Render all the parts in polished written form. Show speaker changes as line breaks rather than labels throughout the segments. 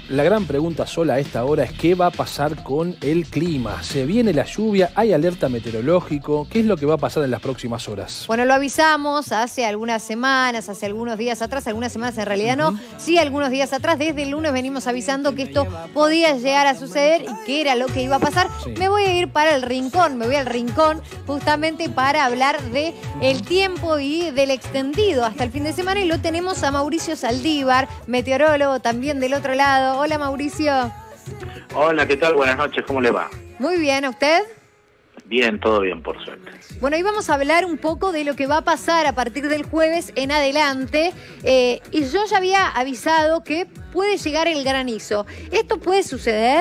La gran pregunta sola a esta hora es ¿qué va a pasar con el clima? ¿Se viene la lluvia? ¿Hay alerta meteorológico? ¿Qué es lo que va a pasar en las próximas horas?
Bueno, lo avisamos hace algunas semanas, hace algunos días atrás, algunas semanas en realidad no, sí algunos días atrás, desde el lunes venimos avisando que esto podía llegar a suceder y qué era lo que iba a pasar.
Sí.
Me voy a ir para el rincón, me voy al rincón justamente para hablar de el tiempo y del extendido hasta el fin de semana y lo tenemos a Mauricio Saldívar, meteorólogo también del otro lado. Hola Mauricio.
Hola, ¿qué tal? Buenas noches, ¿cómo le va?
Muy bien, ¿a usted?
Bien, todo bien, por suerte.
Bueno, hoy vamos a hablar un poco de lo que va a pasar a partir del jueves en adelante. Y yo ya había avisado que puede llegar el granizo. ¿Esto puede suceder?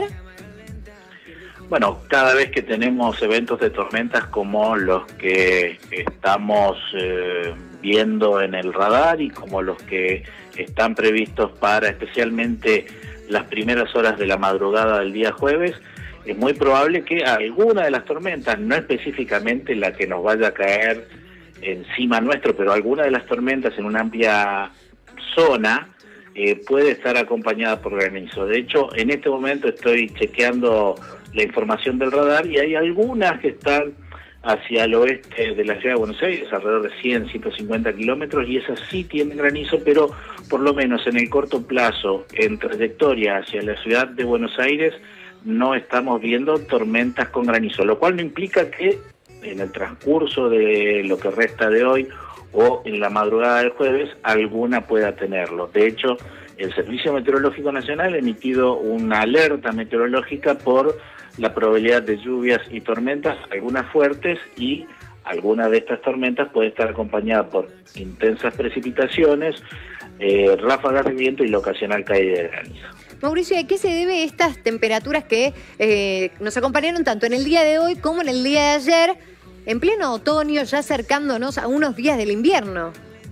Bueno, cada vez que tenemos eventos de tormentas como los que estamos viendo en el radar y como los que están previstos para especialmente las primeras horas de la madrugada del día jueves, es muy probable que alguna de las tormentas, no específicamente la que nos vaya a caer encima nuestro, pero alguna de las tormentas en una amplia zona puede estar acompañada por granizo. De hecho, en este momento estoy chequeando la información del radar y hay algunas que están hacia el oeste de la ciudad de Buenos Aires, alrededor de 100, 150 kilómetros, y esas sí tienen granizo, pero por lo menos en el corto plazo, en trayectoria hacia la ciudad de Buenos Aires, no estamos viendo tormentas con granizo, lo cual no implica que en el transcurso de lo que resta de hoy o en la madrugada del jueves alguna pueda tenerlo. De hecho, el Servicio Meteorológico Nacional ha emitido una alerta meteorológica por la probabilidad de lluvias y tormentas, algunas fuertes, y alguna de estas tormentas puede estar acompañada por intensas precipitaciones, ráfagas de viento y la ocasional caída de granizo.
Mauricio, ¿a qué se debe estas temperaturas que nos acompañaron tanto en el día de hoy como en el día de ayer, en pleno otoño, ya acercándonos a unos días del invierno?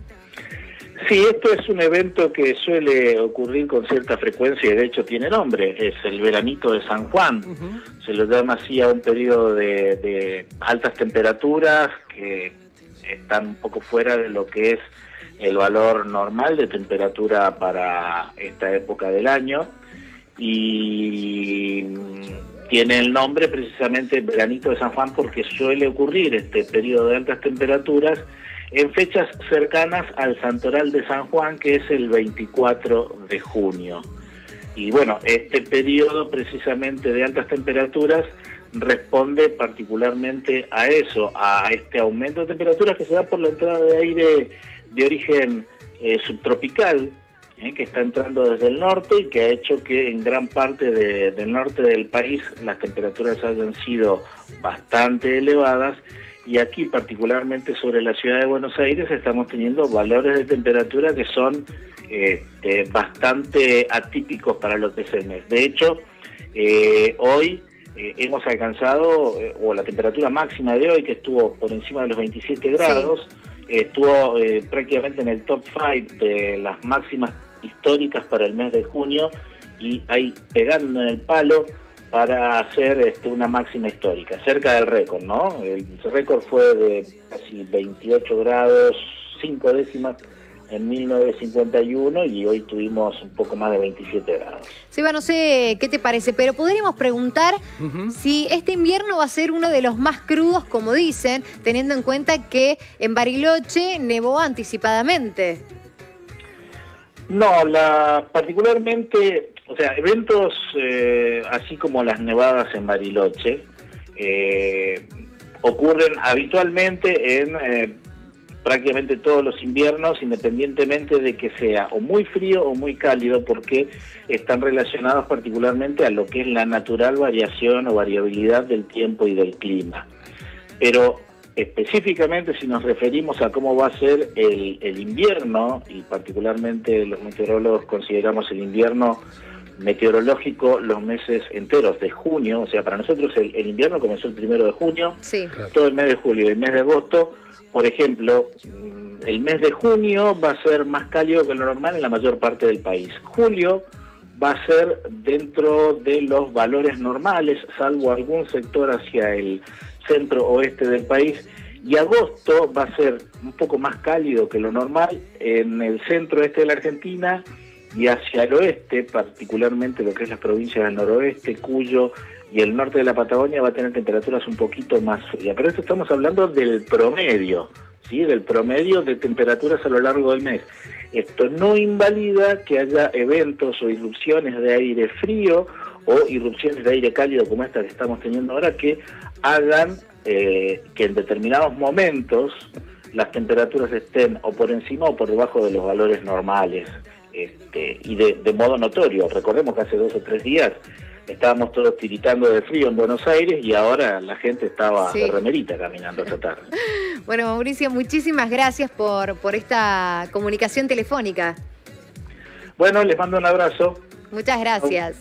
Sí, esto es un evento que suele ocurrir con cierta frecuencia y de hecho tiene nombre, es el veranito de San Juan. Se lo llama así a un periodo de altas temperaturas que están un poco fuera de lo que es el valor normal de temperatura para esta época del año, y tiene el nombre precisamente veranito de San Juan porque suele ocurrir este periodo de altas temperaturas en fechas cercanas al Santoral de San Juan, que es el 24 de junio. Y bueno, este periodo precisamente de altas temperaturas responde particularmente a eso, a este aumento de temperaturas que se da por la entrada de aire de origen subtropical, que está entrando desde el norte y que ha hecho que en gran parte del norte del país las temperaturas hayan sido bastante elevadas, y aquí particularmente sobre la ciudad de Buenos Aires estamos teniendo valores de temperatura que son bastante atípicos para lo que es el mes. De hecho, hoy hemos alcanzado, o la temperatura máxima de hoy, que estuvo por encima de los 27 grados, estuvo prácticamente en el top 5 de las máximas históricas para el mes de junio, y ahí pegando en el palo para hacer una máxima histórica, cerca del récord, ¿no? El récord fue de casi 28 grados, 5 décimas en 1951 y hoy tuvimos un poco más de 27 grados.
Seba, no sé qué te parece, pero podríamos preguntar si este invierno va a ser uno de los más crudos, como dicen, teniendo en cuenta que en Bariloche nevó anticipadamente.
No, particularmente, o sea, eventos así como las nevadas en Bariloche ocurren habitualmente en prácticamente todos los inviernos, independientemente de que sea o muy frío o muy cálido, porque están relacionados particularmente a lo que es la natural variación o variabilidad del tiempo y del clima. Pero específicamente si nos referimos a cómo va a ser el invierno, y particularmente los meteorólogos consideramos el invierno meteorológico los meses enteros de junio, o sea, para nosotros el invierno comenzó el 1 de junio, todo el mes de julio y el mes de agosto. Por ejemplo, el mes de junio va a ser más cálido que lo normal en la mayor parte del país. Julio va a ser dentro de los valores normales, salvo algún sector hacia el centro-oeste del país, y agosto va a ser un poco más cálido que lo normal en el centro-este de la Argentina y hacia el oeste, particularmente lo que es las provincias del noroeste, Cuyo y el norte de la Patagonia, va a tener temperaturas un poquito más frías. Pero esto estamos hablando del promedio, ¿sí? Del promedio de temperaturas a lo largo del mes. Esto no invalida que haya eventos o irrupciones de aire frío o irrupciones de aire cálido como esta que estamos teniendo ahora, que hagan que en determinados momentos las temperaturas estén o por encima o por debajo de los valores normales, y de modo notorio. Recordemos que hace 2 o 3 días estábamos todos tiritando de frío en Buenos Aires y ahora la gente estaba de remerita caminando esta tarde.
Bueno, Mauricio, muchísimas gracias por esta comunicación telefónica.
Bueno, les mando un abrazo.
Muchas gracias.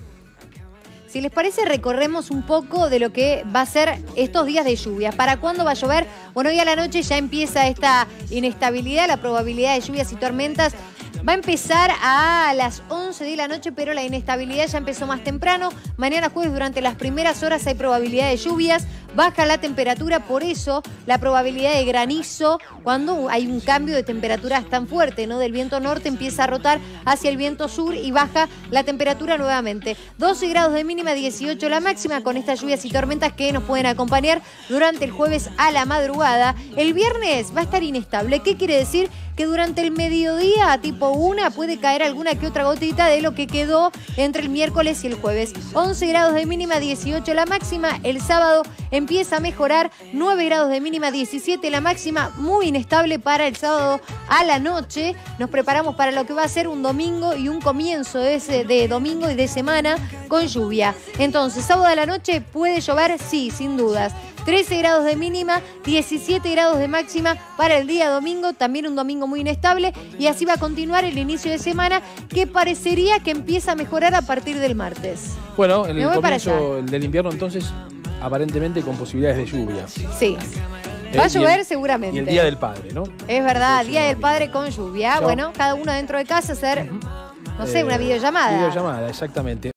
Si les parece, recorremos un poco de lo que va a ser estos días de lluvia. ¿Para cuándo va a llover? Bueno, hoy a la noche ya empieza esta inestabilidad, la probabilidad de lluvias y tormentas. Va a empezar a las 11 de la noche, pero la inestabilidad ya empezó más temprano. Mañana jueves, durante las primeras horas, hay probabilidad de lluvias. Baja la temperatura, por eso la probabilidad de granizo, cuando hay un cambio de temperaturas tan fuerte, ¿no? Del viento norte empieza a rotar hacia el viento sur y baja la temperatura nuevamente. 12 grados de mínima, 18 la máxima, con estas lluvias y tormentas que nos pueden acompañar durante el jueves a la madrugada. El viernes va a estar inestable. ¿Qué quiere decir? Que durante el mediodía, tipo 1, puede caer alguna que otra gotita de lo que quedó entre el miércoles y el jueves. 11 grados de mínima, 18 la máxima. El sábado empieza a mejorar, 9 grados de mínima, 17 la máxima. Muy inestable para el sábado a la noche. Nos preparamos para lo que va a ser un domingo y un comienzo de domingo y de semana con lluvia. Entonces, sábado a la noche puede llover, sí, sin dudas. 13 grados de mínima, 17 grados de máxima para el día domingo, también un domingo muy inestable, y así va a continuar el inicio de semana, que parecería que empieza a mejorar a partir del martes.
Bueno, en el comienzo del invierno entonces, aparentemente con posibilidades de lluvia.
Sí. Va a llover seguramente.
Y el Día del Padre, ¿no?
Es verdad, Día del Padre con lluvia. Bueno, cada uno dentro de casa hacer, no sé, una videollamada.
Videollamada, exactamente.